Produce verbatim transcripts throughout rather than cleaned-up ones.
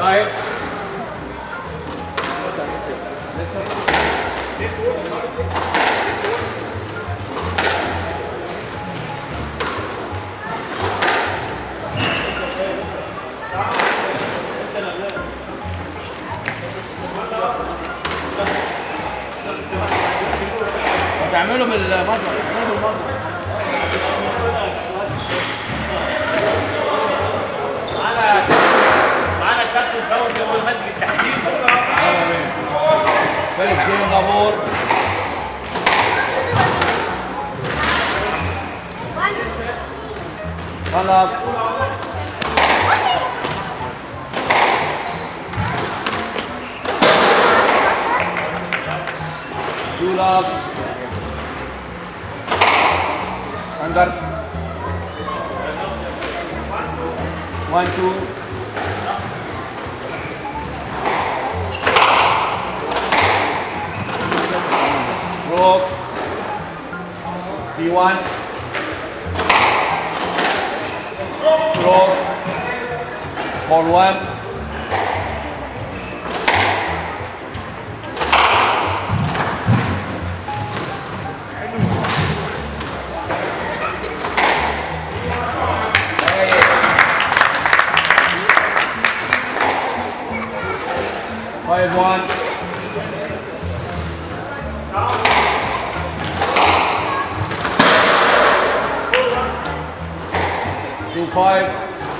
Right. تعملوا بالمضرب، تعملوا بالمضرب. معانا معانا الكابتن فوزي هو ماسك التحديد. يلا بينا. فارس جيم غابور. غلط. جولاب. Under one two rope B one rope ball one five one. Two five.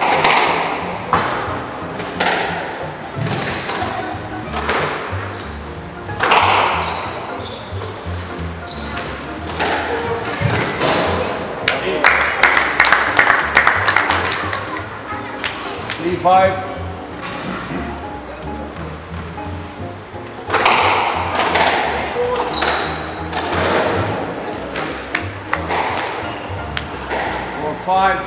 Three five. Five.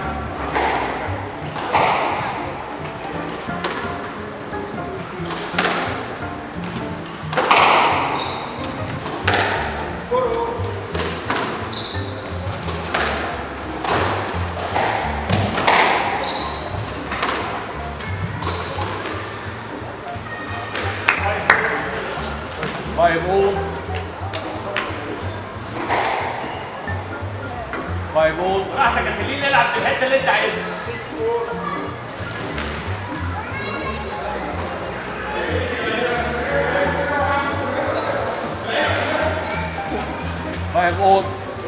Five all. Five all. براحتك خليني نلعب في الحته اللي انت عايزها. Five all.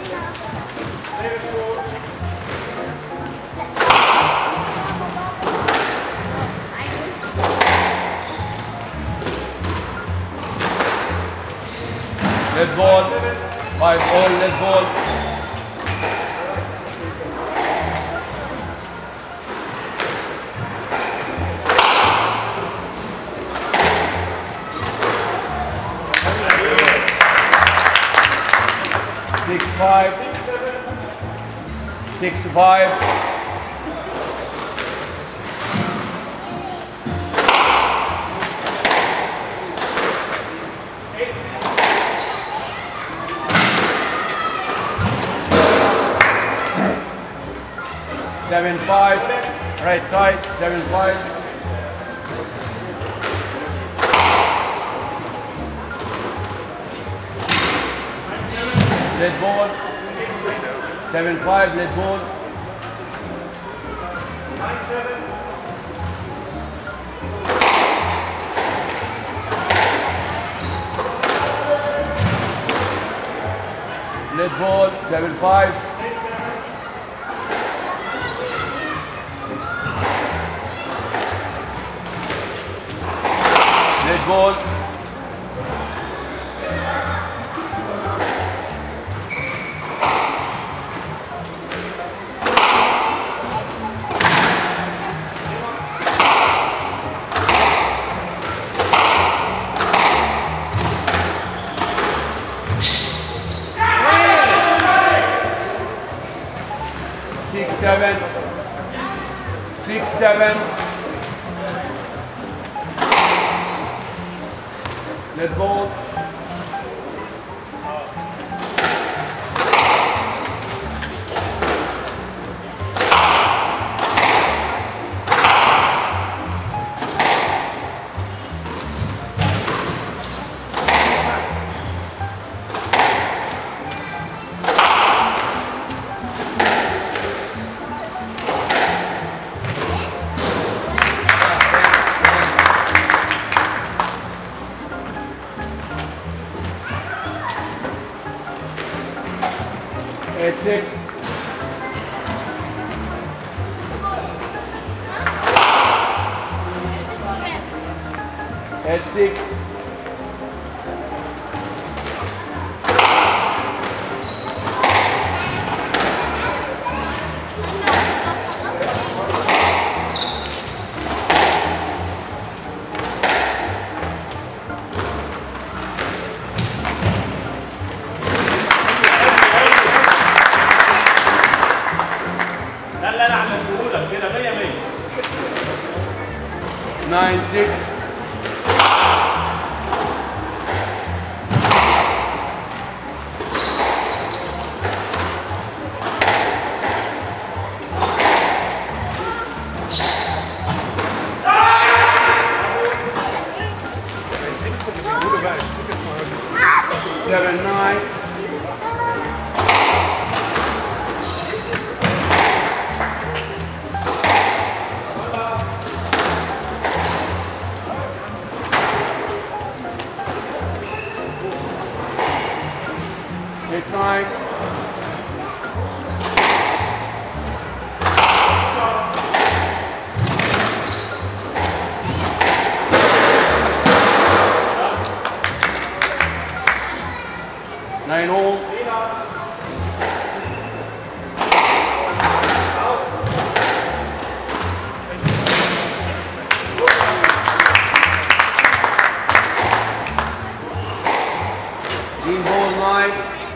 Let ball. Five all. Let ball. Six five. Six five. Seven five. Right side. Seven five. Let ball. Seven five. Let ball. Nine seven. Let ball. Seven five. Let ball. Six seven. Six seven. Let ball. At six. ده اللي انا عملته لك كده مية مية. Nine six. Seven nine. Eight nine. Nine all. Green ball nine.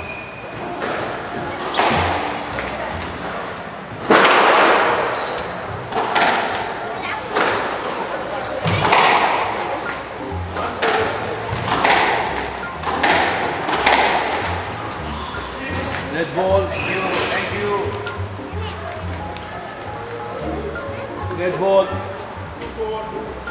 Net ball. Thank you, thank you. Net ball.